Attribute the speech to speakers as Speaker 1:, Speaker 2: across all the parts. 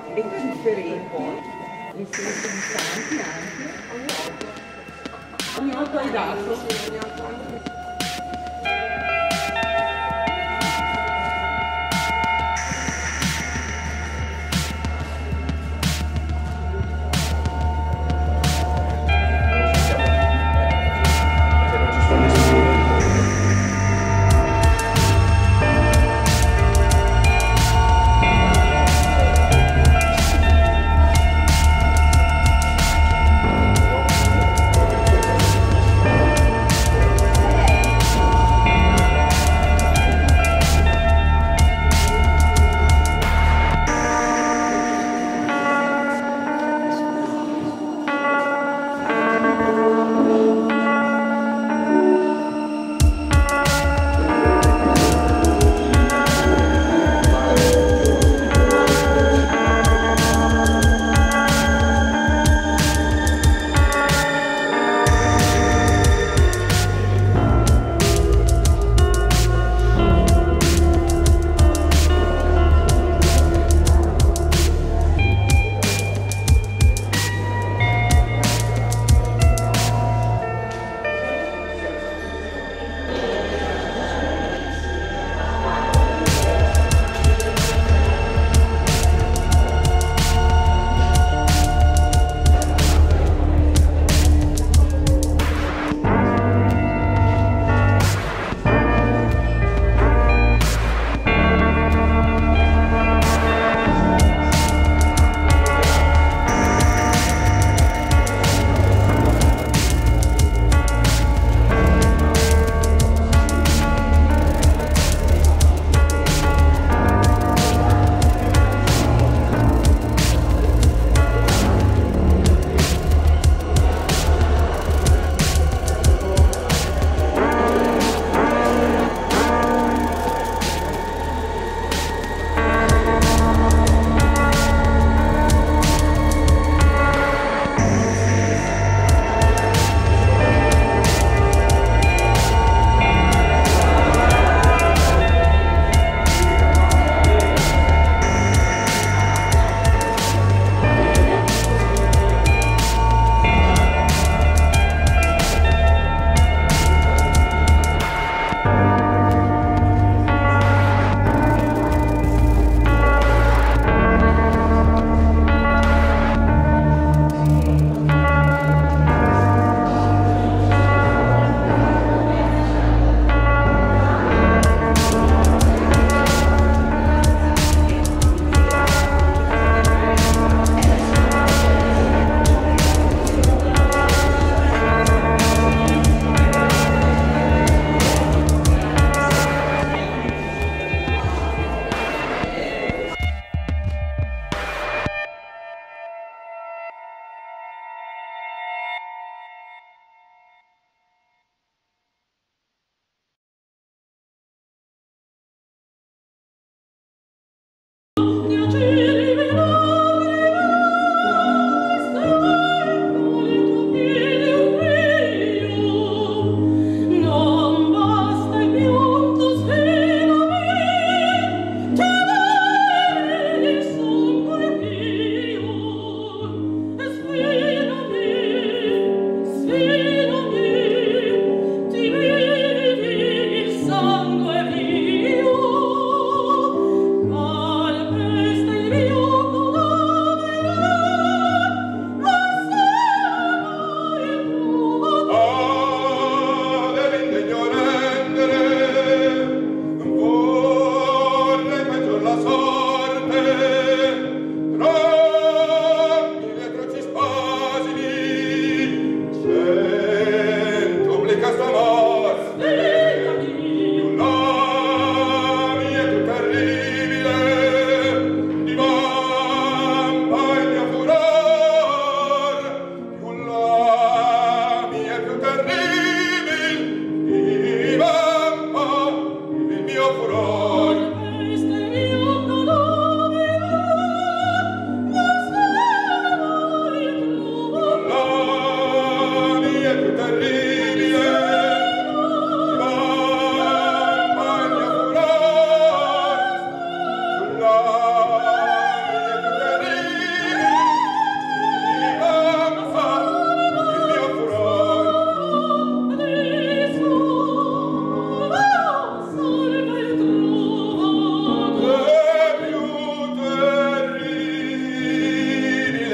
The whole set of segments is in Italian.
Speaker 1: e per differenti, nel senso di tanti anche. Ogni volta hai dato?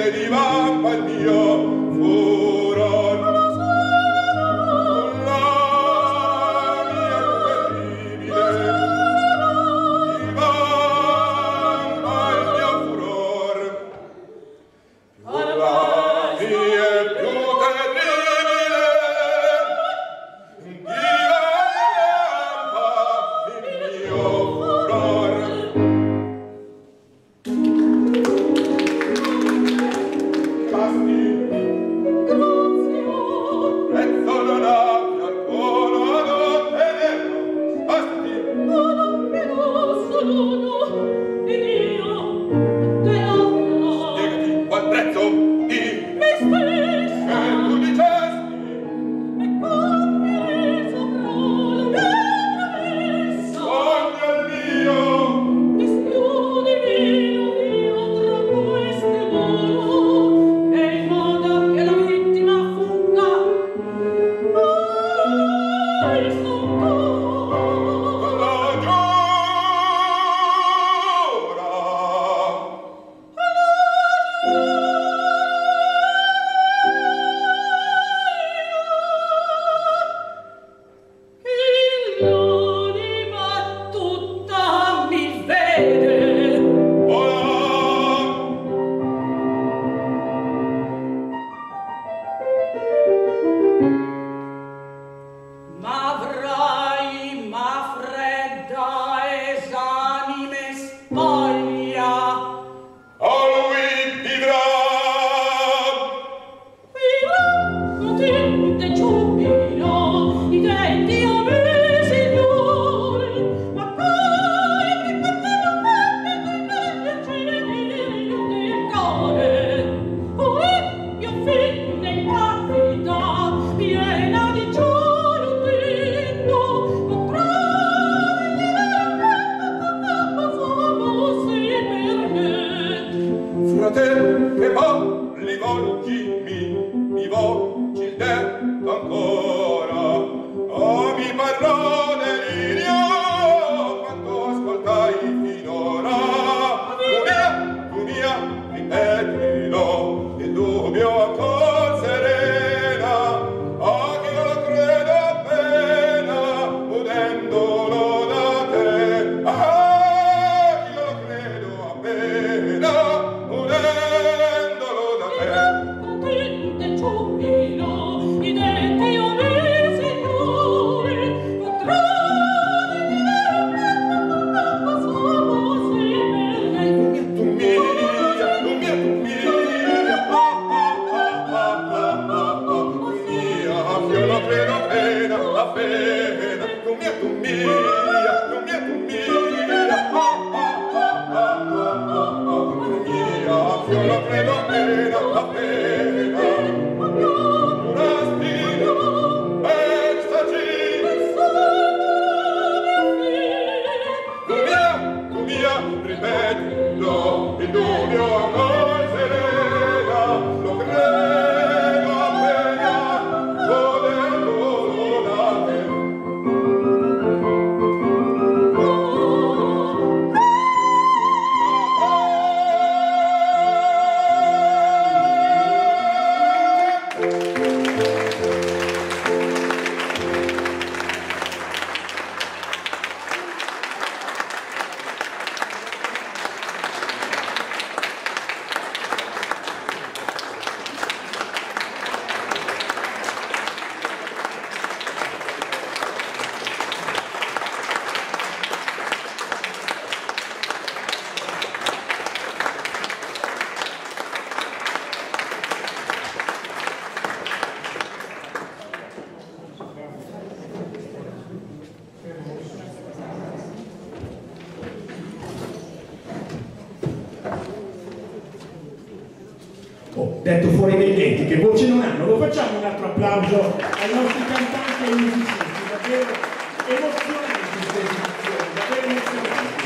Speaker 2: Detto fuori dai denti, che voce non hanno, lo facciamo un altro applauso ai nostri cantanti e musicisti, davvero emozionanti queste esibizioni, davvero emozionanti.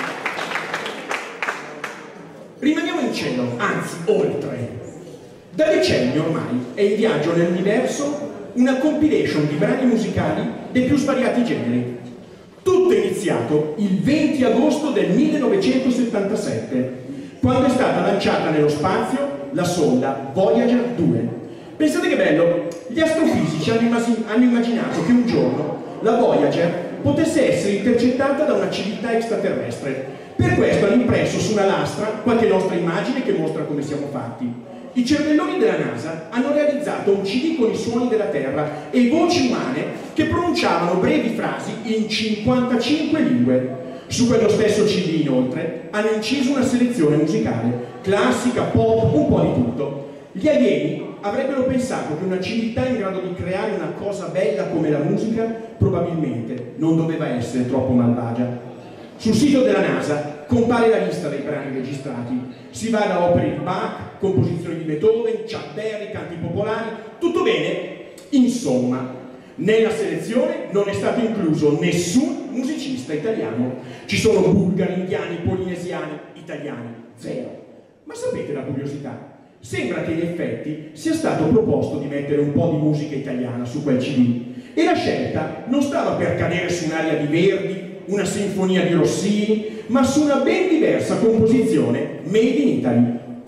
Speaker 2: Rimaniamo in cielo, anzi oltre. Da decenni ormai è in viaggio nell'universo una compilation di brani musicali dei più svariati generi. Tutto è iniziato il 20 agosto del 1977, quando è stata lanciata nello spazio la sonda Voyager 2. Pensate che bello, gli astrofisici hanno immaginato che un giorno la Voyager potesse essere intercettata da una civiltà extraterrestre. Per questo hanno impresso su una lastra qualche nostra immagine che mostra come siamo fatti. I cervelloni della NASA hanno realizzato un CD con i suoni della Terra e voci umane che pronunciavano brevi frasi in 55 lingue. Su quello stesso CD, inoltre, hanno inciso una selezione musicale, classica, pop, un po' di tutto. Gli alieni avrebbero pensato che una civiltà in grado di creare una cosa bella come la musica probabilmente non doveva essere troppo malvagia. Sul sito della NASA compare la lista dei brani registrati. Si va da opere di Bach, composizioni di Beethoven, Chuck Berry, canti popolari, tutto bene? Insomma, nella selezione non è stato incluso nessun musicista italiano. Ci sono bulgari, indiani, polinesiani, italiani, zero. Ma sapete la curiosità? Sembra che in effetti sia stato proposto di mettere un po' di musica italiana su quel CD e la scelta non stava per cadere su un'aria di Verdi, una sinfonia di Rossini, ma su una ben diversa composizione made in Italy.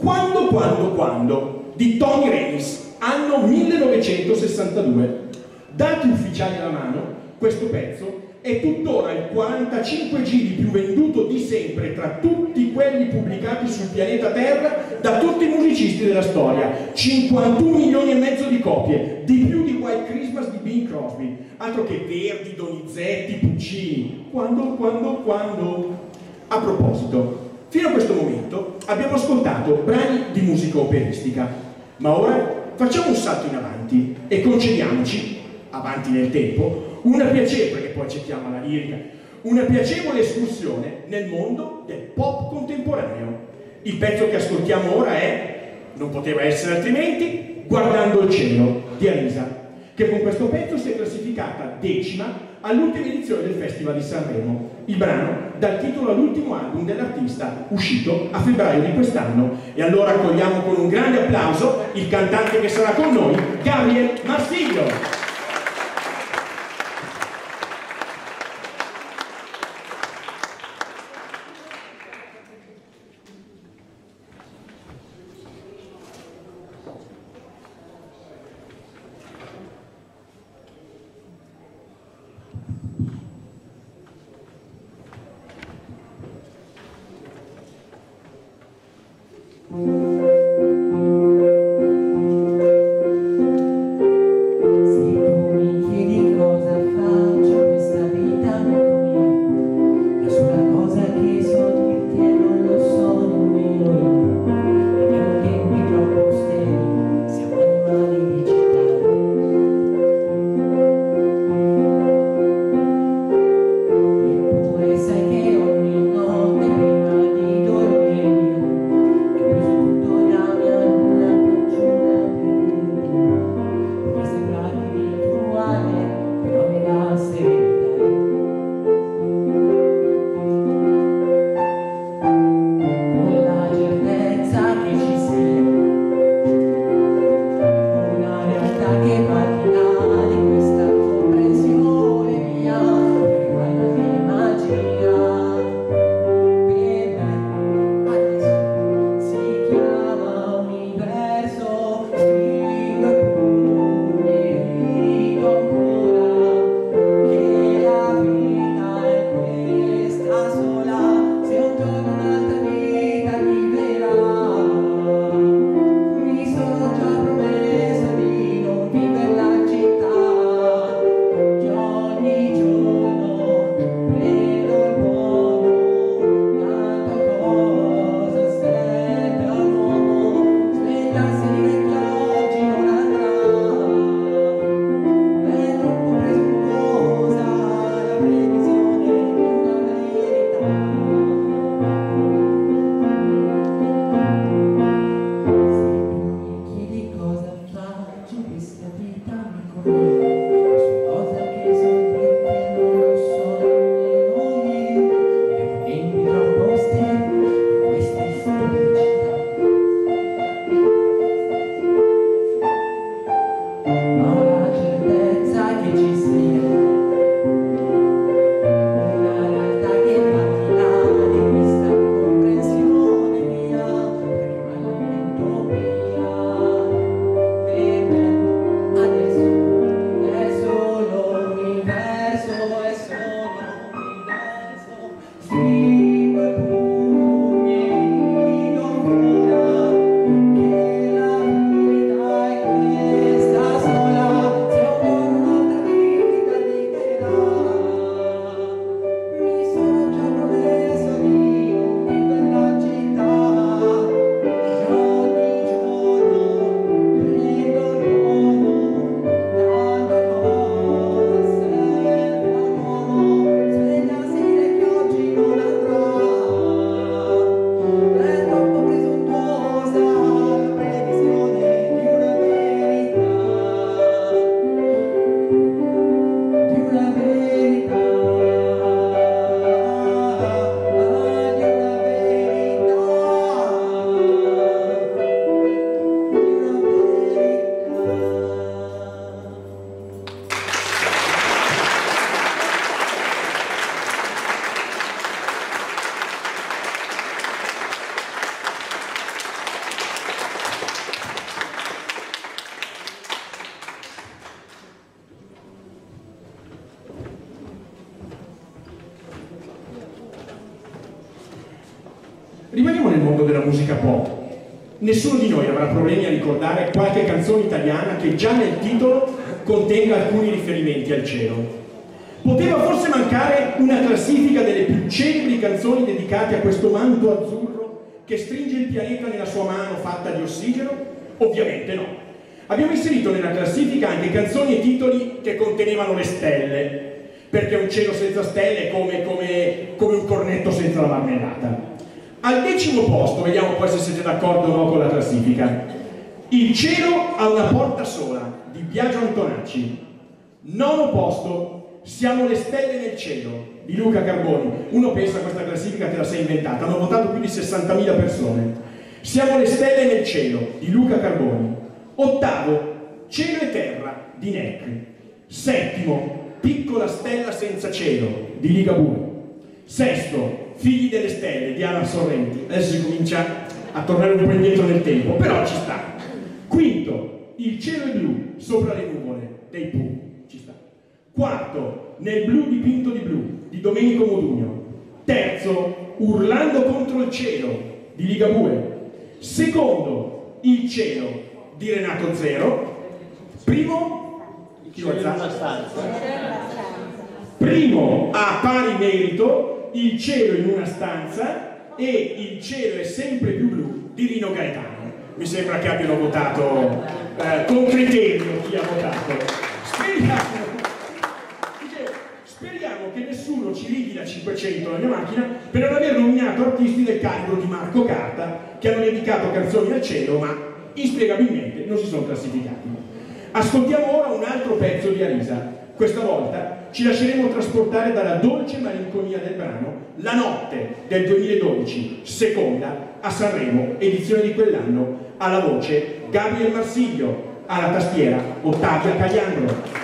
Speaker 2: Quando di Tony Renis, anno 1962. Dati ufficiali alla mano, questo pezzo è tuttora il 45 giri più venduto di sempre tra tutti quelli pubblicati sul pianeta Terra da tutti i musicisti della storia. 51 milioni e mezzo di copie, di più di White Christmas di Bing Crosby. Altro che Verdi, Donizetti, Puccini. Quando? A proposito, fino a questo momento abbiamo ascoltato brani di musica operistica, ma ora facciamo un salto in avanti e concediamoci, avanti nel tempo, una piacevole, che poi cerchiamo la lirica, una piacevole escursione nel mondo del pop contemporaneo. Il pezzo che ascoltiamo ora è, non poteva essere altrimenti, Guardando il cielo di Arisa, che con questo pezzo si è classificata 10ª all'ultima edizione del Festival di Sanremo. Il brano dà il titolo all'ultimo album dell'artista uscito a febbraio di quest'anno. E allora accogliamo con un grande applauso il cantante che sarà con noi, Gabriel Marsilio.
Speaker 3: Sì.
Speaker 2: Rimaniamo nel mondo della musica pop. Nessuno di noi avrà problemi a ricordare qualche canzone italiana che già nel titolo contenga alcuni riferimenti al cielo. Poteva forse mancare una classifica delle più celebri canzoni dedicate a questo manto azzurro che stringe il pianeta nella sua mano fatta di ossigeno? Ovviamente no. Abbiamo inserito nella classifica anche canzoni e titoli che contenevano le stelle, perché un cielo senza stelle è come un cornetto senza la marmellata. Al 10° posto, vediamo poi se siete d'accordo o no con la classifica, Il cielo ha una porta sola, di Biagio Antonacci. 9° posto, Siamo le stelle nel cielo, di Luca Carboni. Uno pensa a questa classifica te la sei inventata, hanno votato più di 60.000 persone. Siamo le stelle nel cielo, di Luca Carboni. 8°, Cielo e terra, di Neck. 7°, Piccola stella senza cielo, di Ligabue. 6°, Figli delle stelle, di Alan Sorrenti. Adesso si comincia a tornare un po' indietro nel tempo, però ci sta. 5°, Il cielo è blu, sopra le nuvole, dei Pooh. Ci sta. 4°, Nel blu dipinto di blu, di Domenico Modugno. 3°, Urlando contro il cielo, di Ligabue. 2°, Il cielo, di Renato Zero. Primo, chi lo alza? Primo a pari merito, Il cielo in una stanza e Il cielo è sempre più blu, di Rino Gaetano. Mi sembra che abbiano votato con criterio chi ha votato. Speriamo che nessuno ci righi da 500 la mia macchina per non aver nominato artisti del calibro di Marco Carta che hanno dedicato canzoni al cielo ma inspiegabilmente non si sono classificati. Ascoltiamo ora un altro pezzo di Arisa. Questa volta ci lasceremo trasportare dalla dolce malinconia del brano La notte del 2012, seconda a Sanremo, edizione di quell'anno, alla voce Gabriel Marsiglio, alla tastiera Ottavia Cagliandro.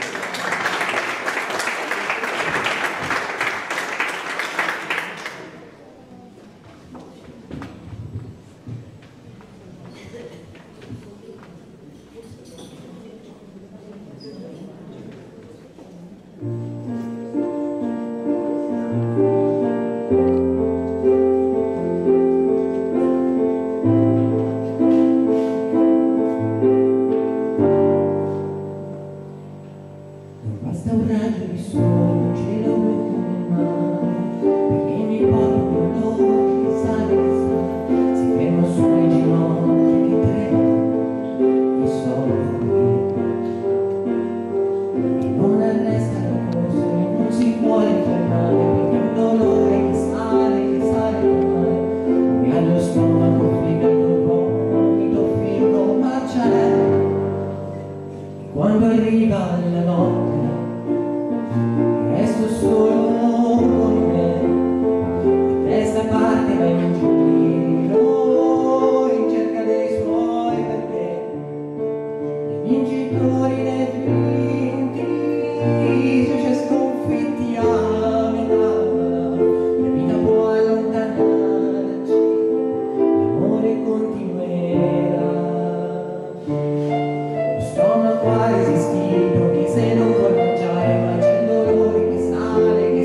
Speaker 3: Quasi schifo, chi se non può mangiare, mangia il dolore che sale,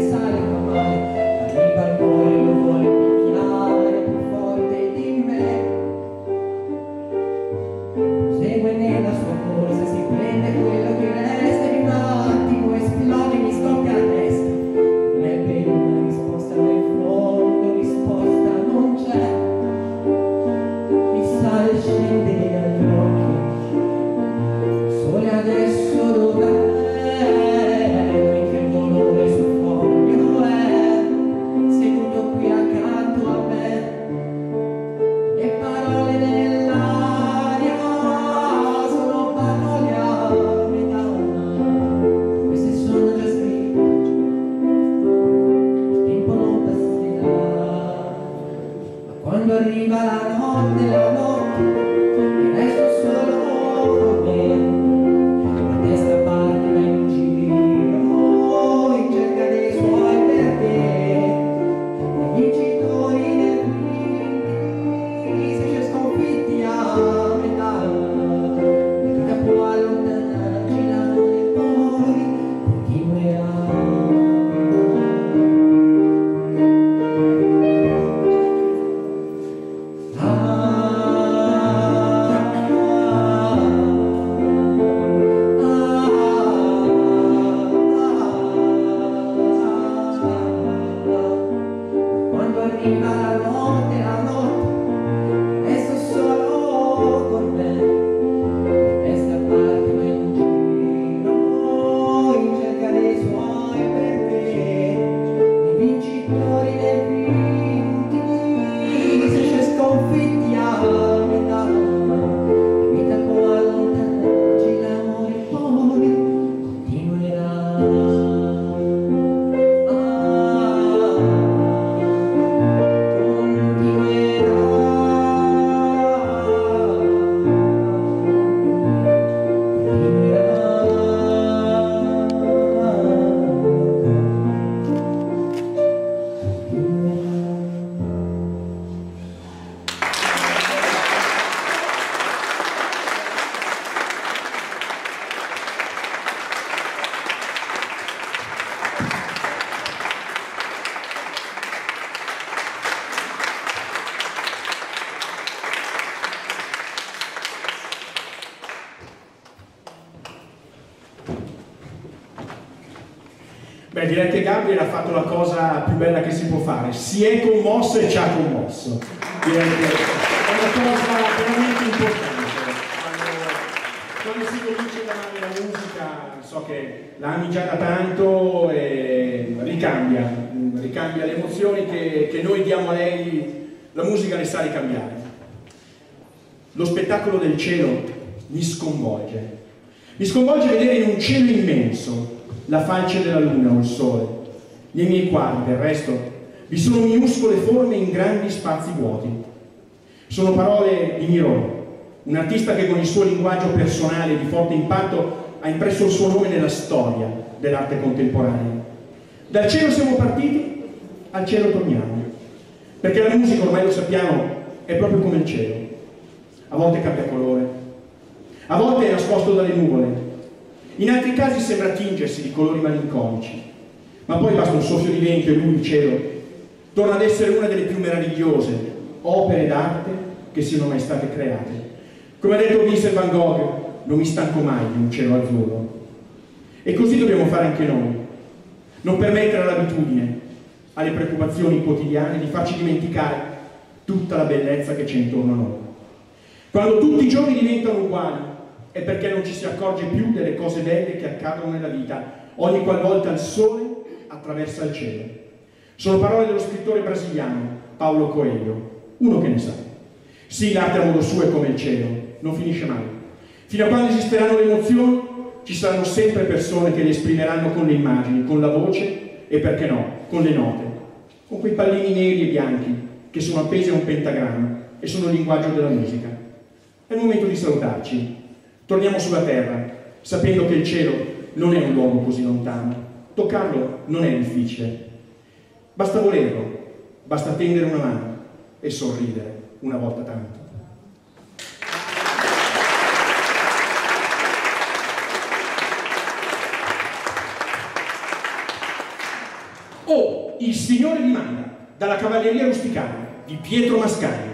Speaker 2: Beh, direi che Gabriel ha fatto la cosa più bella che si può fare. Si è commosso e ci ha commosso. Direi che è una cosa veramente importante. Quando si comincia ad amare la musica, so che la ami già da tanto e ricambia le emozioni che noi diamo a lei, la musica le sa ricambiare. Lo spettacolo del cielo mi sconvolge. Mi sconvolge vedere in un cielo immenso la falce della luna o il sole. Nei miei quadri, del resto, vi sono minuscole forme in grandi spazi vuoti. Sono parole di Miró, un artista che con il suo linguaggio personale e di forte impatto ha impresso il suo nome nella storia dell'arte contemporanea. Dal cielo siamo partiti, al cielo torniamo. Perché la musica, ormai lo sappiamo, è proprio come il cielo. A volte cambia colore, a volte è nascosto dalle nuvole, in altri casi sembra tingersi di colori malinconici, ma poi basta un soffio di vento e lui, il cielo, torna ad essere una delle più meravigliose opere d'arte che siano mai state create. Come ha detto Vincent van Gogh, non mi stanco mai di un cielo azzurro. E così dobbiamo fare anche noi, non permettere all'abitudine, alle preoccupazioni quotidiane di farci dimenticare tutta la bellezza che c'è intorno a noi. Quando tutti i giorni diventano uguali, è perché non ci si accorge più delle cose belle che accadono nella vita ogni qualvolta il sole attraversa il cielo. Sono parole dello scrittore brasiliano Paulo Coelho, uno che ne sa. Sì, l'arte a modo suo è come il cielo, non finisce mai. Fino a quando esisteranno le emozioni, ci saranno sempre persone che le esprimeranno con le immagini, con la voce e, perché no, con le note, con quei pallini neri e bianchi che sono appesi a un pentagramma e sono il linguaggio della musica. È il momento di salutarci. Torniamo sulla terra, sapendo che il cielo non è un luogo così lontano. Toccarlo non è difficile. Basta volerlo, basta tendere una mano e sorridere una volta tanto. Oh, il Signore di Manda, dalla Cavalleria Rusticana di Pietro Mascagni.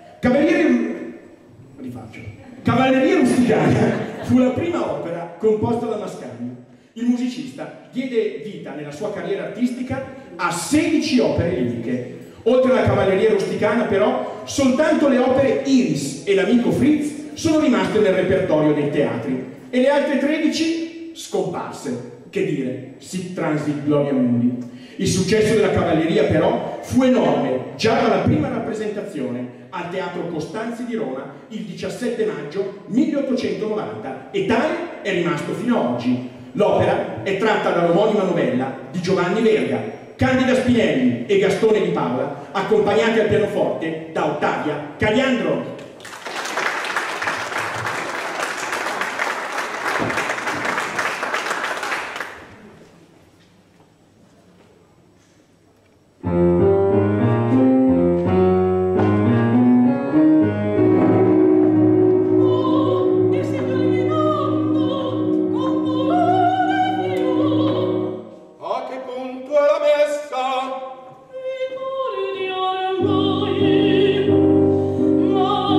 Speaker 2: Cavalleria Rusticana fu la prima opera composta da Mascagni. Il musicista diede vita nella sua carriera artistica a 16 opere liriche. Oltre alla Cavalleria Rusticana, però, soltanto le opere Iris e l'Amico Fritz sono rimaste nel repertorio dei teatri e le altre 13 scomparse. Che dire, sic transit gloria mundi. Il successo della Cavalleria, però, fu enorme già dalla prima rappresentazione al Teatro Costanzi di Roma il 17 maggio 1890 e tale è rimasto fino ad oggi. L'opera è tratta dall'omonima novella di Giovanni Verga, Candida Spinelli e Gastone di Paola, accompagnati al pianoforte da Ottavia Caliandro.
Speaker 3: Oh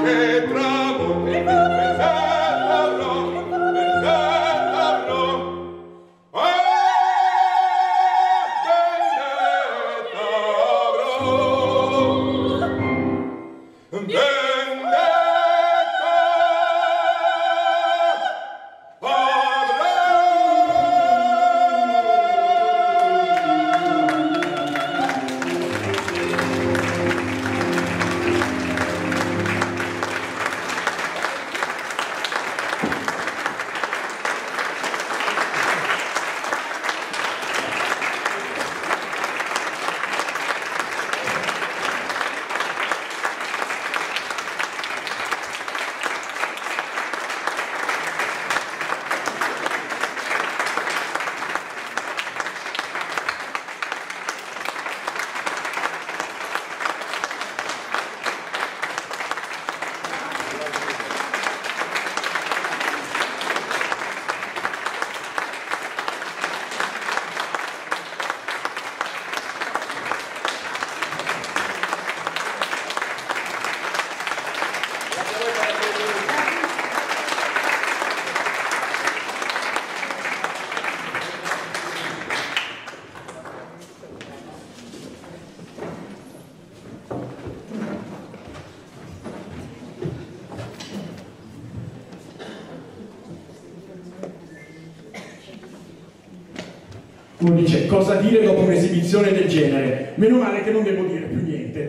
Speaker 2: Uno dice, cosa dire dopo un'esibizione del genere? Meno male che non devo dire più niente,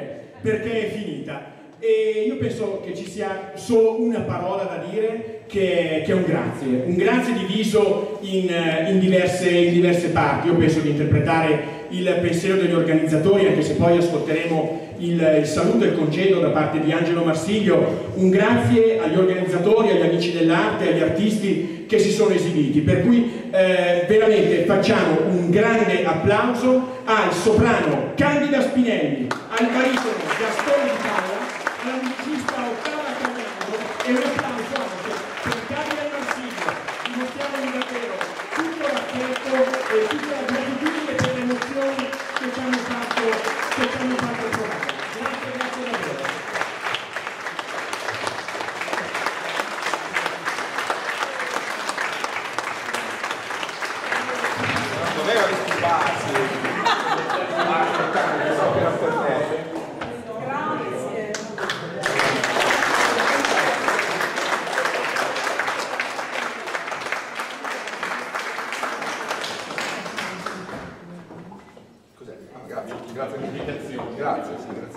Speaker 2: perché è finita. E io penso che ci sia solo una parola da dire, che è un grazie diviso in diverse parti. Io penso di interpretare il pensiero degli organizzatori, anche se poi ascolteremo il saluto e il congedo da parte di Angelo Marsiglio. Un grazie agli organizzatori, agli amici dell'arte, agli artisti che si sono esibiti, per cui veramente facciamo un grande applauso al soprano Candida Spinelli, al baritono Gastone Di Paola, alla musicista Ottava Cagnano e un applauso anche per Candida Marsiglio. Dimostriamogli davvero tutto l'affetto e tutta la gratitudine per le emozioni che ci hanno fatto provare. Grazie davvero.
Speaker 3: Doveva disturbarsi. So che era per te.
Speaker 1: Grazie.
Speaker 3: Cos'è? Ah, grazie all'invitazione. Grazie.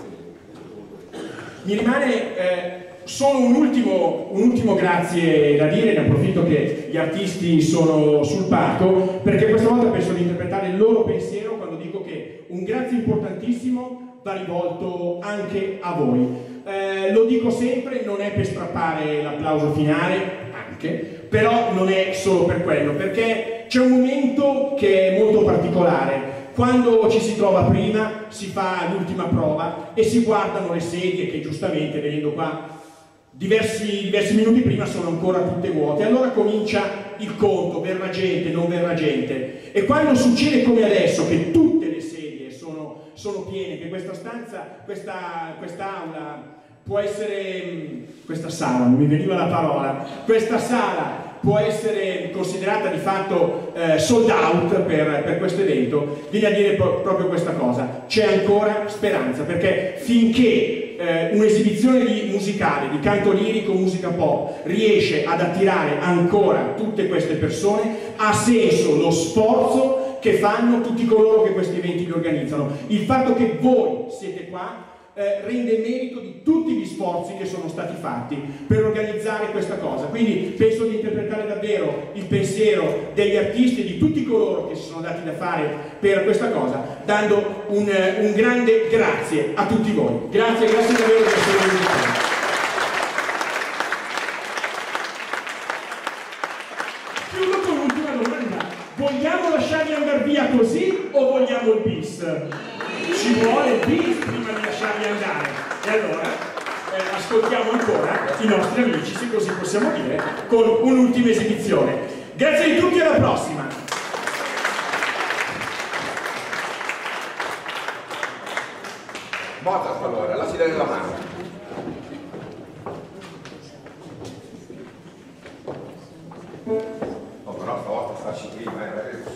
Speaker 2: Mi rimane solo un ultimo grazie da dire, ne approfitto che gli artisti sono sul palco, perché questa volta penso di interpretare il loro pensiero quando dico che un grazie importantissimo va rivolto anche a voi. Lo dico sempre, non è per strappare l'applauso finale, anche, però non è solo per quello, perché c'è un momento che è molto particolare. Quando ci si trova prima, si fa l'ultima prova e si guardano le sedie che giustamente, venendo qua diversi minuti prima, sono ancora tutte vuote. Allora comincia il conto, verrà gente, non verrà gente. E quando succede come adesso, che tutte le sedie sono piene, che questa stanza, quest'aula può essere, questa sala, non mi veniva la parola, questa sala può essere considerata di fatto sold out per questo evento, viene a dire proprio questa cosa: c'è ancora speranza, perché finché un'esibizione musicale, di canto lirico, musica pop, riesce ad attirare ancora tutte queste persone, ha senso lo sforzo che fanno tutti coloro che questi eventi li organizzano. Il fatto che voi siete qua rende merito di tutti gli sforzi che sono stati fatti per organizzare questa cosa. Quindi penso di interpretare davvero il pensiero degli artisti e di tutti coloro che si sono dati da fare per questa cosa, dando un grande grazie a tutti voi. Grazie davvero per essere venuti. Chiudo con l'ultima domanda: vogliamo lasciarli andare via così o vogliamo il bis? Ci vuole il bis prima di lasciarli andare. E allora ascoltiamo ancora i nostri amici, se così possiamo dire, con un'ultima esibizione. Grazie a tutti e alla prossima!
Speaker 3: Mozart allora, la si dà nella mano. No, però stavolta starci prima,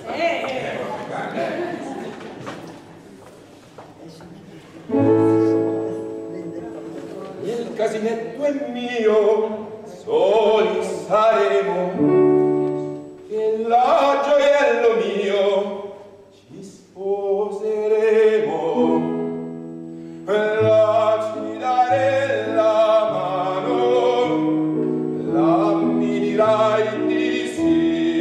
Speaker 4: Il casinetto è mio, soli saremo, e la gioiello mio ci sposeremo. La ci dare la mano, la mi dirai di sì,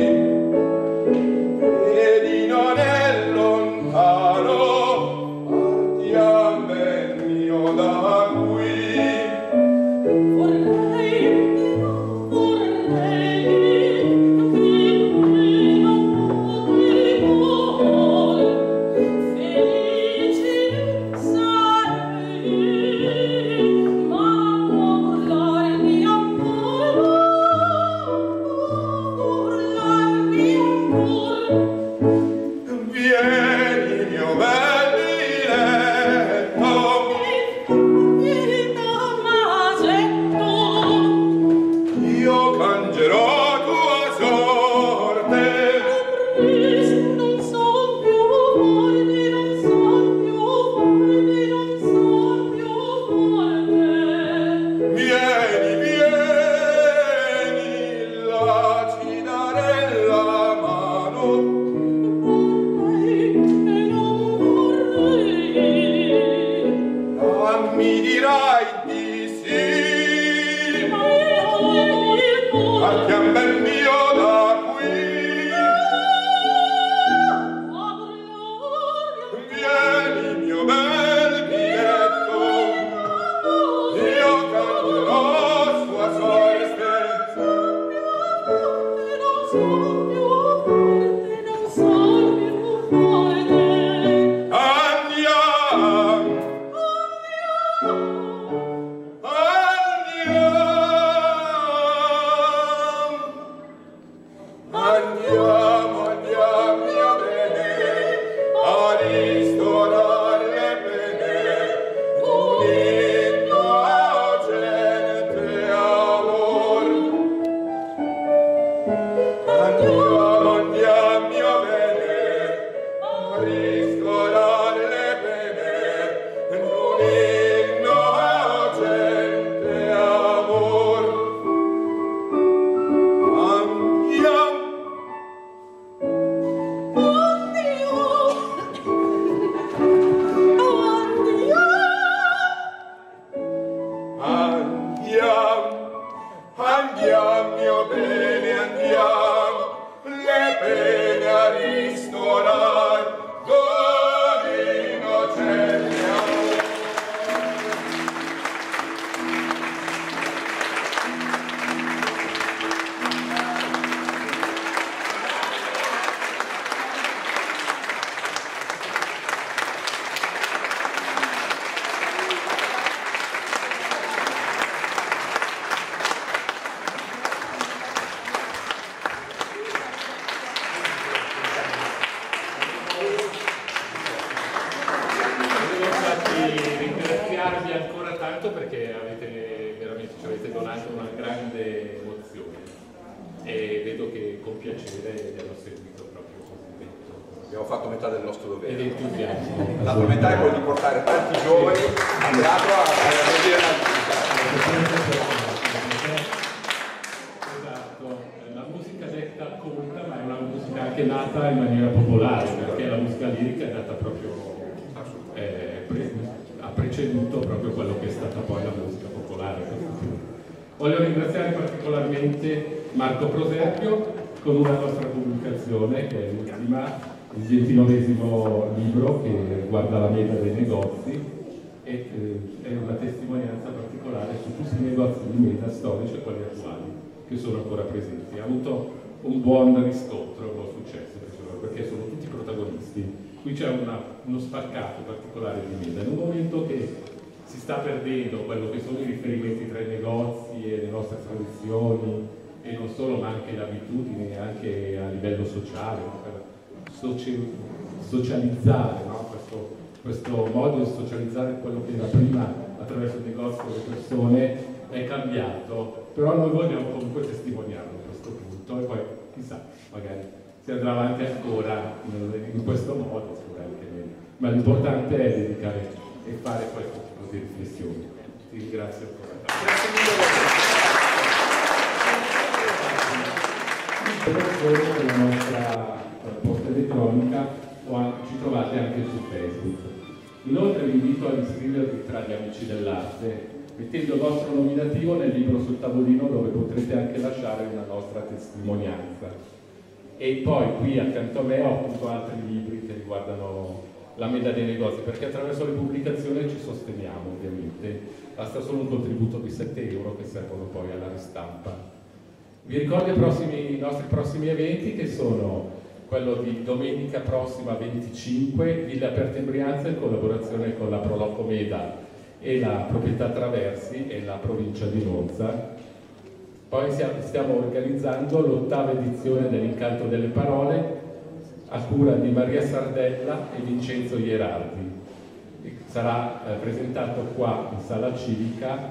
Speaker 4: vedi non è lontano, partiamo ben mio da qui.
Speaker 5: Voglio ringraziare particolarmente Marco Proserpio con una nostra pubblicazione, che è l'ultima, il 29esimo libro che riguarda la meta dei negozi, e è una testimonianza particolare su tutti i negozi di meta storici e quelli attuali che sono ancora presenti. Ha avuto un buon riscontro, un buon successo, perché sono tutti protagonisti. Qui c'è uno spaccato particolare di meta, in un momento che si sta perdendo quello che sono i riferimenti tra i negozi e le nostre tradizioni, e non solo, ma anche le abitudini, anche a livello sociale, per socializzare, no? questo modo di socializzare quello che era prima attraverso il negozio le persone è cambiato, però noi vogliamo comunque testimoniarlo a questo punto e poi chissà, magari si andrà avanti ancora in questo modo, sicuramente meno. Ma l'importante è dedicare e fare questo tipo di riflessioni. Ti ringrazio ancora.
Speaker 2: Grazie mille.
Speaker 5: Con la nostra posta elettronica ci trovate anche su Facebook. Inoltre vi invito ad iscrivervi tra gli amici dell'arte mettendo il vostro nominativo nel libro sul tavolino dove potrete anche lasciare una nostra testimonianza. E poi qui accanto a me ho appunto altri libri che riguardano la Meda dei Negozi, perché attraverso le pubblicazioni ci sosteniamo ovviamente, basta solo un contributo di 7 euro che servono poi alla ristampa. Vi ricordo i nostri prossimi eventi, che sono quello di domenica prossima 25, Ville Aperte in Brianza, in collaborazione con la Proloco Meda e la Proprietà Traversi e la provincia di Monza. Poi stiamo organizzando l'8ª edizione dell'Incanto delle Parole a cura di Maria Sardella e Vincenzo Ierardi. Sarà presentato qua in Sala Civica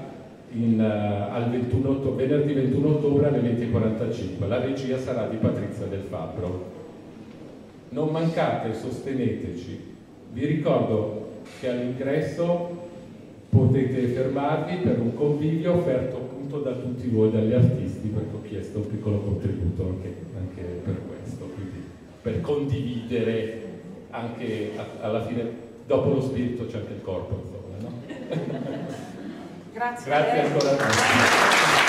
Speaker 5: venerdì 21 ottobre alle 20:45. La regia sarà di Patrizia Del Fabbro. Non mancate, sosteneteci. Vi ricordo che all'ingresso potete fermarvi per un convivio offerto appunto da tutti voi, dagli artisti, perché ho chiesto un piccolo contributo anche per questo, quindi per condividere anche alla fine, dopo lo spirito c'è anche il corpo, insomma, no?
Speaker 1: Grazie.
Speaker 5: Grazie ancora a tutti.